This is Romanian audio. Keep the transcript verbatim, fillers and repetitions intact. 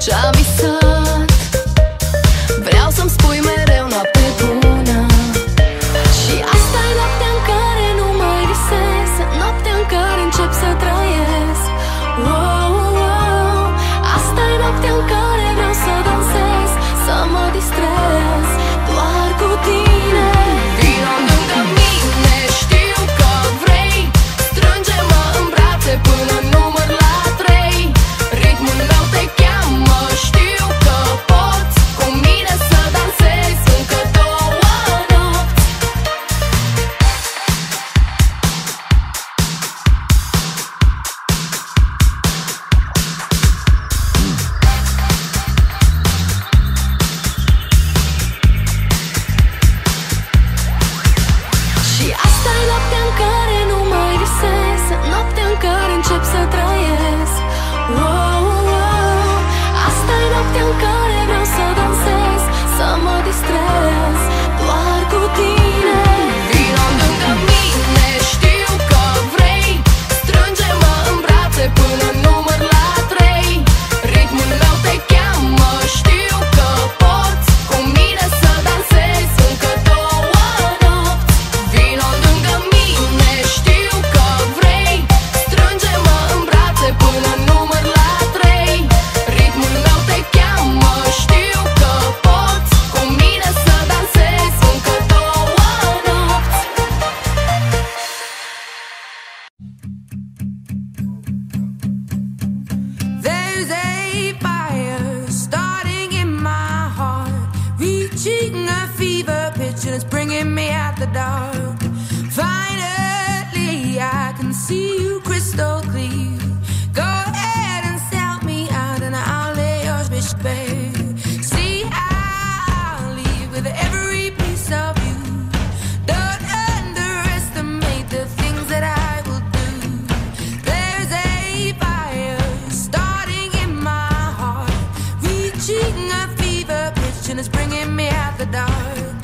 ce-am visat. Vreau să-mi spui mereu noapte bună. Și asta e noaptea în care nu mai visez, noaptea în care încep să trăiesc. Wow, wow. Asta e noaptea în care vreau să dansez, să mă distrez doar cu tine. Vino lângă mine, știu că vrei, strânge-mă în brațe până număr la trei. Ritmul meu te cheamă, știu că poți cu mine să dansezi încă două nopți. Și asta e noaptea în care nu mai visez, noaptea în care încep să trăiesc. Wow, wow. Asta e noaptea în care vreau să dansez, să mă distrez doar cu tine. Vino lângă mine, știu că vrei, strânge-mă în brațe până număr la trei. Ritmul meu te cheamă, știu că poți cu mine să dansezi încă două nopți. Vino lângă mine, știu că vrei, strânge-mă în brațe până număr la trei. Ritmul meu te cheamă, știu că poți cu mine să dansezi încă două nopți. There's a fire starting in my heart, reaching a fever pitch and it's bringing me out the dark. Finally I can see you crystal clear. Go ahead and sell me out and I'll lay your bitch bare. See, I'll leave with every piece of you. Don't underestimate the things that I will do. There's a fire starting in my heart, reaching a fever pitch and it's bringing me out the dark.